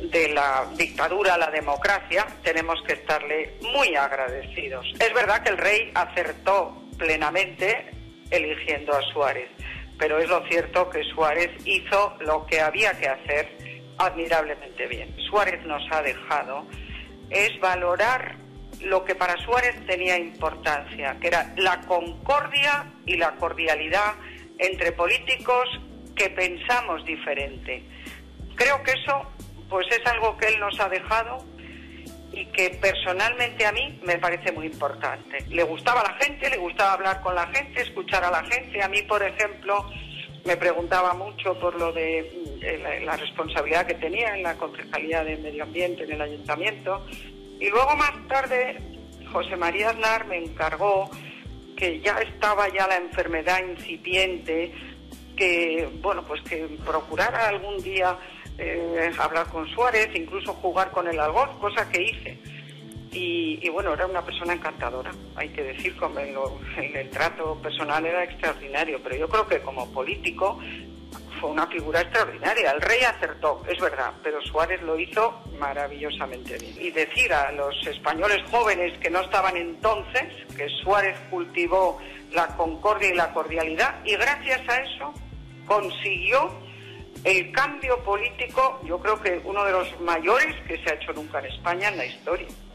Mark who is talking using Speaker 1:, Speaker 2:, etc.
Speaker 1: de la dictadura a la democracia, tenemos que estarle muy agradecidos. Es verdad que el rey acertó plenamente eligiendo a Suárez, pero es lo cierto que Suárez hizo lo que había que hacer admirablemente bien. Suárez nos ha dejado es valorar lo que para Suárez tenía importancia, que era la concordia y la cordialidad entre políticos que pensamos diferente. Creo que eso pues es algo que él nos ha dejado y que personalmente a mí me parece muy importante. Le gustaba a la gente, le gustaba hablar con la gente, escuchar a la gente. A mí, por ejemplo, me preguntaba mucho por lo de la responsabilidad que tenía en la Concejalía de Medio Ambiente en el Ayuntamiento. Y luego más tarde José María Aznar me encargó, que ya estaba la enfermedad incipiente, que bueno, pues que procurara algún día hablar con Suárez, incluso jugar con el algoz, cosa que hice. Y bueno, era una persona encantadora, hay que decir, el trato personal era extraordinario, pero yo creo que como político fue una figura extraordinaria. El rey acertó, es verdad, pero Suárez lo hizo maravillosamente bien. Y decir a los españoles jóvenes que no estaban entonces que Suárez cultivó la concordia y la cordialidad, y gracias a eso consiguió el cambio político, yo creo que uno de los mayores que se ha hecho nunca en España en la historia.